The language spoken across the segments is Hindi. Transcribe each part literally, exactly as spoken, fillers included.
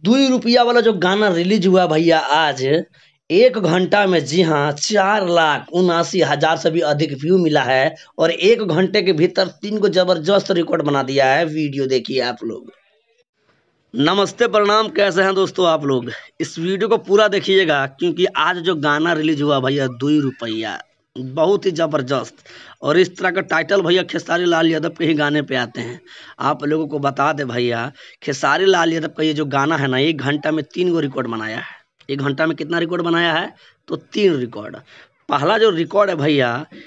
दुई रुपया वाला जो गाना रिलीज हुआ भैया आज, एक घंटा में, जी हाँ, चार लाख उनासी हजार से भी अधिक व्यू मिला है और एक घंटे के भीतर तीन को जबरदस्त रिकॉर्ड बना दिया है। वीडियो देखिए आप लोग। नमस्ते, प्रणाम, कैसे हैं दोस्तों आप लोग। इस वीडियो को पूरा देखिएगा क्योंकि आज जो गाना रिलीज हुआ भैया दुई रुपया, बहुत ही जबरदस्त। और इस तरह का टाइटल भैया खेसारी लाल यादव के ही गाने पे आते हैं। आप लोगों को बता दे भैया, खेसारी लाल यादव का ये जो गाना है ना, एक घंटा में तीन गो रिकॉर्ड बनाया है। एक घंटा में कितना रिकॉर्ड बनाया है? तो तीन रिकॉर्ड। पहला जो रिकॉर्ड है भैया,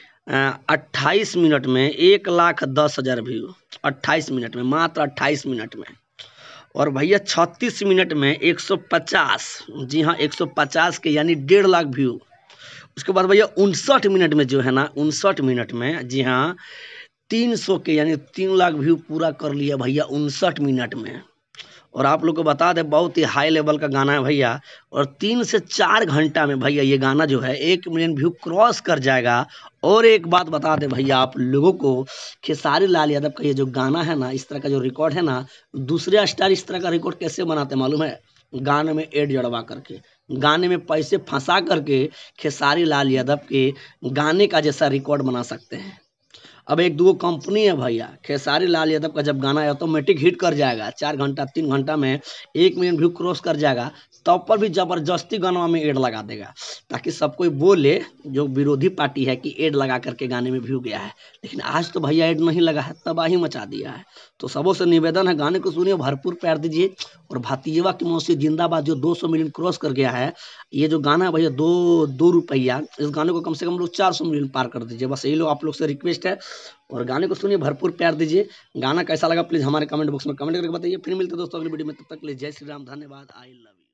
अट्ठाईस मिनट में एक लाख दस हजार व्यू, अट्ठाईस मिनट में, मात्र अट्ठाईस मिनट में। और भैया छत्तीस मिनट में एक सौ पचास, जी हाँ, एक सौ पचास के यानी डेढ़ लाख व्यू। उसके बाद भैया उनसठ मिनट में जो है ना, उनसठ मिनट में, जी हाँ, तीन सौ के यानी तीन लाख व्यू पूरा कर लिया भैया उनसठ मिनट में। और आप लोग को बता दें, बहुत ही हाई लेवल का गाना है भैया। और तीन से चार घंटा में भैया ये गाना जो है एक मिलियन व्यू क्रॉस कर जाएगा। और एक बात बता दें भैया आप लोगों को, खेसारी लाल यादव का ये जो गाना है ना, इस तरह का जो रिकॉर्ड है ना, दूसरे स्टार इस तरह का रिकॉर्ड कैसे बनाते हैं मालूम है? गाने में एड जड़वा करके, गाने में पैसे फंसा करके खेसारी लाल यादव के गाने का जैसा रिकॉर्ड बना सकते हैं। अब एक दो कंपनी है भैया, खेसारी लाल यादव का जब गाना ऑटोमेटिक हिट कर जाएगा, चार घंटा तीन घंटा में एक मिलियन व्यू क्रॉस कर जाएगा, तब पर भी जबरदस्ती गाना में एड लगा देगा ताकि सब कोई बोले, जो विरोधी पार्टी है, कि एड लगा करके गाने में व्यू गया है। लेकिन आज तो भैया एड नहीं लगा है, तबाही मचा दिया है। तो सबों से निवेदन है, गाने को सुनिए, भरपूर प्यार दीजिए। और भतीजवा की मौसी जिंदाबाद जो दो सौ मिलियन क्रॉस कर गया है, ये जो गाना है भैया दो दो रुपया, इस गाने को कम से कम लोग चार सौ मिलियन पार कर दीजिए। बस यही लोग आप लोग से रिक्वेस्ट है। और गाने को सुनिए, भरपूर प्यार दीजिए। गाना कैसा लगा प्लीज हमारे कमेंट बॉक्स में कमेंट करके बताइए। फिर मिलते हैं दोस्तों अगली वीडियो में, तब तक के लिए जय श्री राम, धन्यवाद, आई लव यू।